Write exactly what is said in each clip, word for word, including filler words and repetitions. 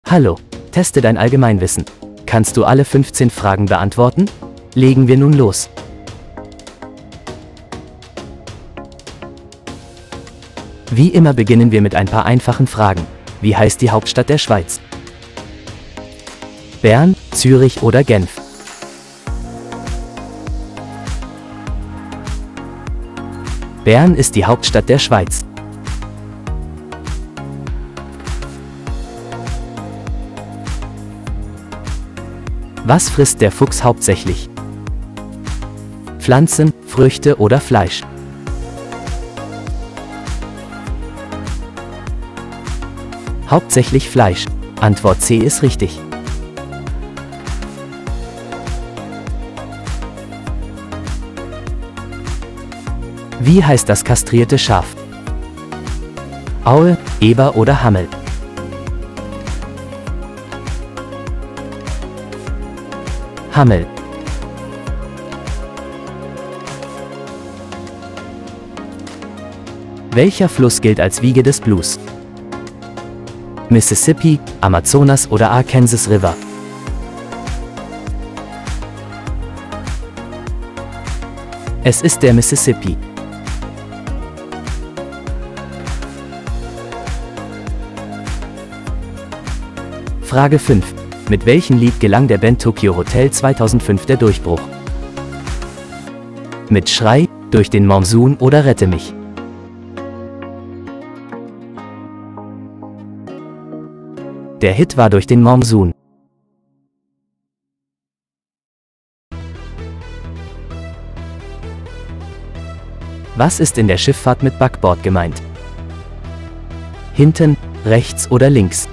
Hallo, teste dein Allgemeinwissen. Kannst du alle fünfzehn Fragen beantworten? Legen wir nun los. Wie immer beginnen wir mit ein paar einfachen Fragen. Wie heißt die Hauptstadt der Schweiz? Bern, Zürich oder Genf? Bern ist die Hauptstadt der Schweiz. Was frisst der Fuchs hauptsächlich? Pflanzen, Früchte oder Fleisch? Hauptsächlich Fleisch. Antwort C ist richtig. Wie heißt das kastrierte Schaf? Aue, Eber oder Hammel? Hammel. Welcher Fluss gilt als Wiege des Blues? Mississippi, Amazonas oder Arkansas River? Es ist der Mississippi. Frage fünf. Mit welchem Lied gelang der Band Tokio Hotel zweitausendfünf der Durchbruch? Mit Schrei, Durch den Monsun oder Rette mich? Der Hit war Durch den Monsun. Was ist in der Schifffahrt mit Backbord gemeint? Hinten, rechts oder links?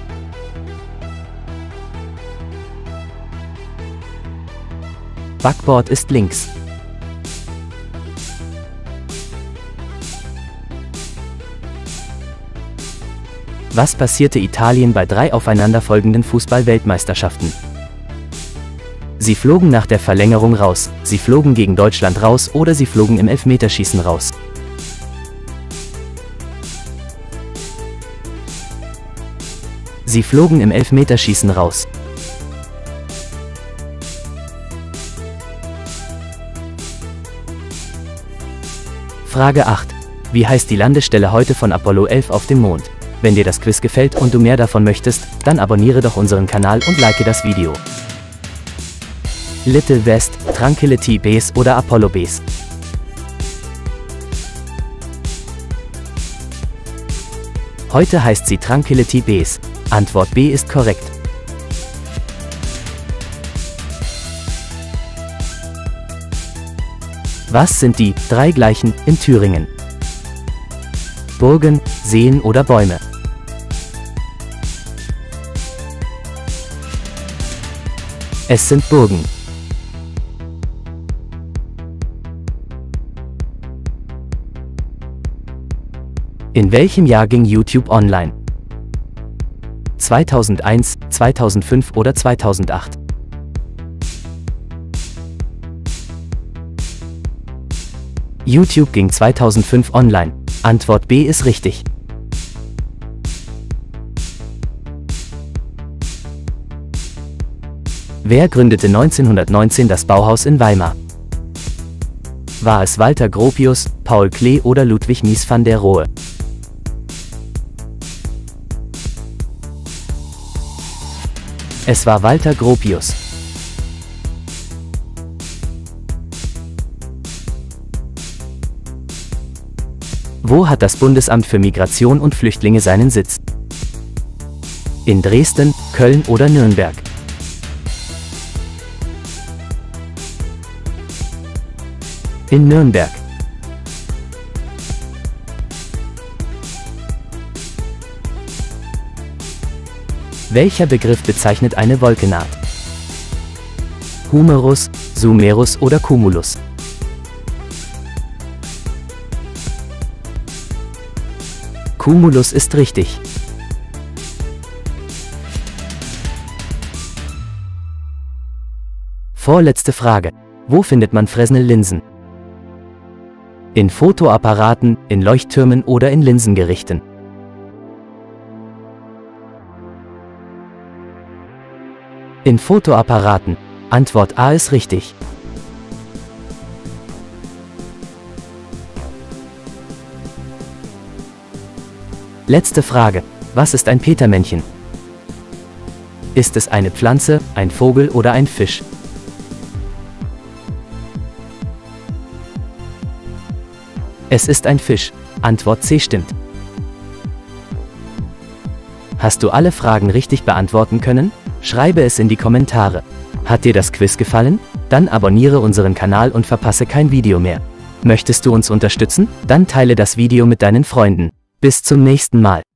Backbord ist links. Was passierte Italien bei drei aufeinanderfolgenden Fußball-Weltmeisterschaften? Sie flogen nach der Verlängerung raus, sie flogen gegen Deutschland raus oder sie flogen im Elfmeterschießen raus. Sie flogen im Elfmeterschießen raus. Frage acht. Wie heißt die Landestelle heute von Apollo elf auf dem Mond? Wenn dir das Quiz gefällt und du mehr davon möchtest, dann abonniere doch unseren Kanal und like das Video. Little West, Tranquility Base oder Apollo Base? Heute heißt sie Tranquility Base. Antwort B ist korrekt. Was sind die drei gleichen in Thüringen? Burgen, Seen oder Bäume? Es sind Burgen. In welchem Jahr ging YouTube online? zweitausendeins, zweitausendfünf oder zweitausendacht? YouTube ging zweitausendfünf online. Antwort B ist richtig. Wer gründete neunzehnhundertneunzehn das Bauhaus in Weimar? War es Walter Gropius, Paul Klee oder Ludwig Mies van der Rohe? Es war Walter Gropius. Wo hat das Bundesamt für Migration und Flüchtlinge seinen Sitz? In Dresden, Köln oder Nürnberg? In Nürnberg. Welcher Begriff bezeichnet eine Wolkenart? Humerus, Sumerus oder Cumulus? Cumulus ist richtig. Vorletzte Frage. Wo findet man Fresnel-Linsen? In Fotoapparaten, in Leuchttürmen oder in Linsengerichten? In Fotoapparaten. Antwort A ist richtig. Letzte Frage. Was ist ein Petermännchen? Ist es eine Pflanze, ein Vogel oder ein Fisch? Es ist ein Fisch. Antwort C stimmt. Hast du alle Fragen richtig beantworten können? Schreibe es in die Kommentare. Hat dir das Quiz gefallen? Dann abonniere unseren Kanal und verpasse kein Video mehr. Möchtest du uns unterstützen? Dann teile das Video mit deinen Freunden. Bis zum nächsten Mal.